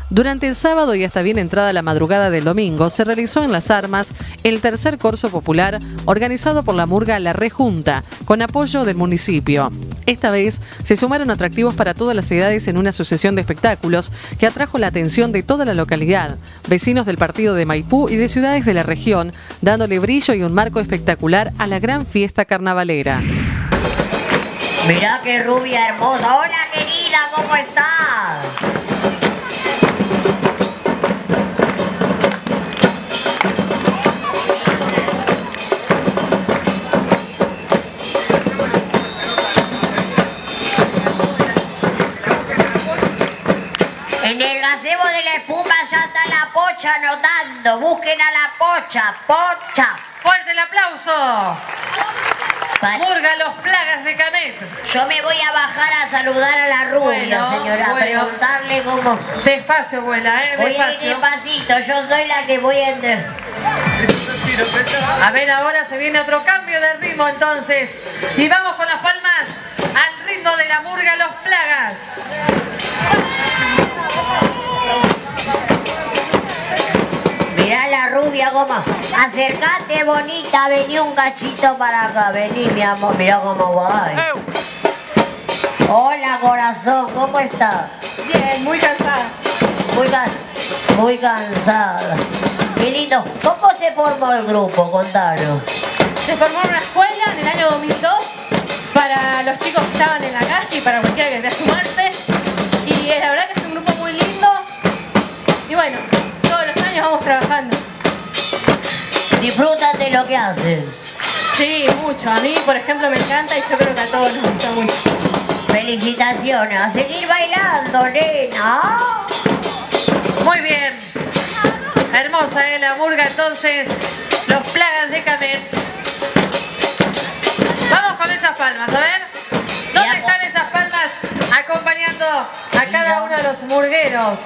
Durante el sábado y hasta bien entrada la madrugada del domingo se realizó en Las Armas el tercer corso popular organizado por la murga La Rejunta, con apoyo del municipio. Esta vez se sumaron atractivos para todas las edades en una sucesión de espectáculos que atrajo la atención de toda la localidad, vecinos del partido de Maipú y de ciudades de la región, dándole brillo y un marco espectacular a la gran fiesta carnavalera. Mirá qué rubia hermosa. Hola querida, ¿cómo estás? En el gazebo de la espuma ya está la pocha anotando. Busquen a la pocha, pocha. ¡Fuerte el aplauso! Murga Los Plagas de Canet. Yo me voy a bajar a saludar a la rubia, señora, a preguntarle cómo... Despacio, abuela, despacio. Despacito, yo soy la que voy a entrar. A ver, ahora se viene otro cambio de ritmo entonces. Y vamos con las palmas al ritmo de la murga Los Plagas. Mirá la rubia como... Acercate, bonita, vení un cachito para acá. Vení, mi amor, mirá cómo va. Hola, corazón, ¿cómo estás? Bien, muy cansada. Muy cansada. Qué lindo. ¿Cómo se formó el grupo? Contanos. Se formó en una escuela en el año 2002 para los chicos que estaban en la calle y para cualquiera que quiera sumarse. Y la verdad que es un grupo muy lindo. Y bueno, todos los años vamos trabajando. ¿Disfrutan de lo que hacen? Sí, mucho. A mí, por ejemplo, me encanta y yo creo que a todos nos gusta mucho. Felicitaciones. A seguir bailando, nena. Muy bien. Hermosa, la murga entonces. Los Plagas de Canet. Vamos con esas palmas, a ver. ¿Dónde están esas palmas acompañando a cada uno de los murgueros?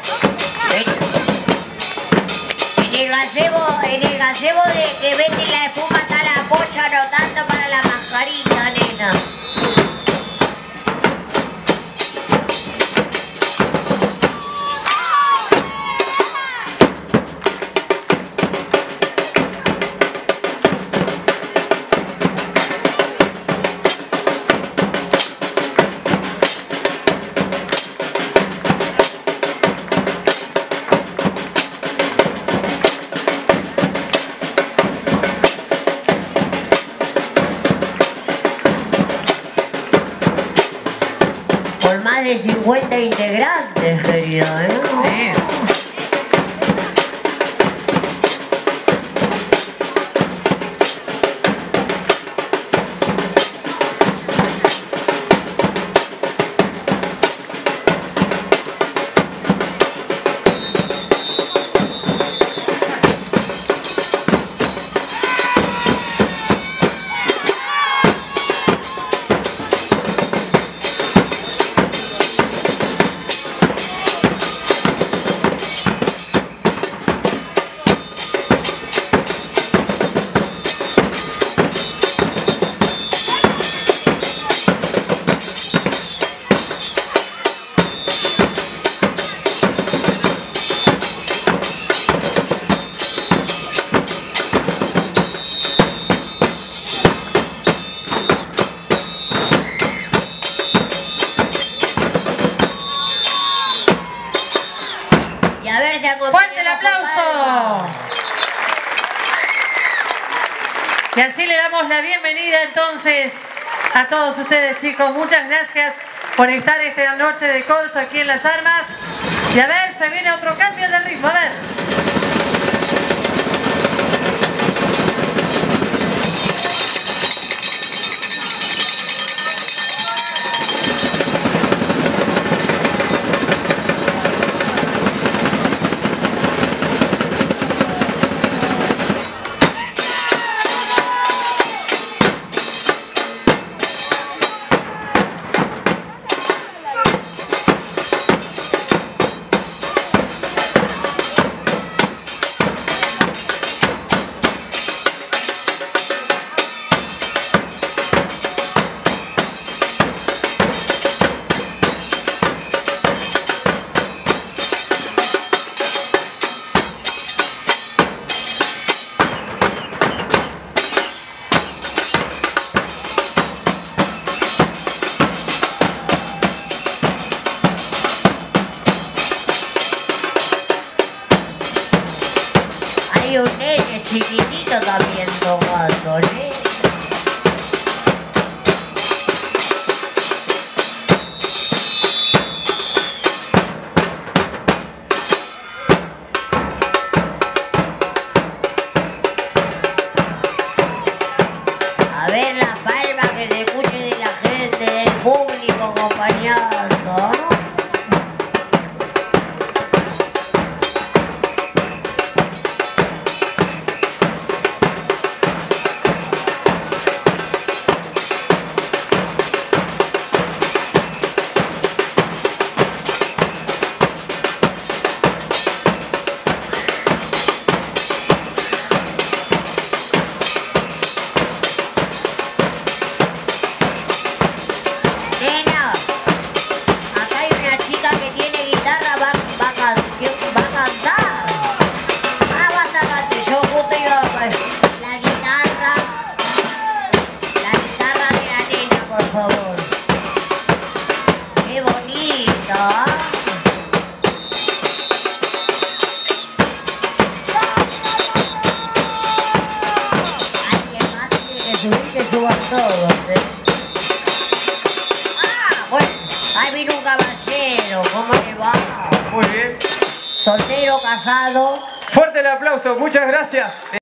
En el gazebo de que vende la espuma está la pocha anotando para la mascarita, nena. Más de 50 integrantes, querida, ¿eh? Sí. ¡Fuerte el aplauso! Y así le damos la bienvenida entonces a todos ustedes, chicos. Muchas gracias por estar esta noche de Colso aquí en Las Armas. Y a ver, se viene otro cambio de ritmo, a ver. hay un nene chiquitito también tocando, ¿eh? A ver la palma que se escuche de la gente, del público acompañando, ¿no? Soltero, casado. Fuerte el aplauso, muchas gracias.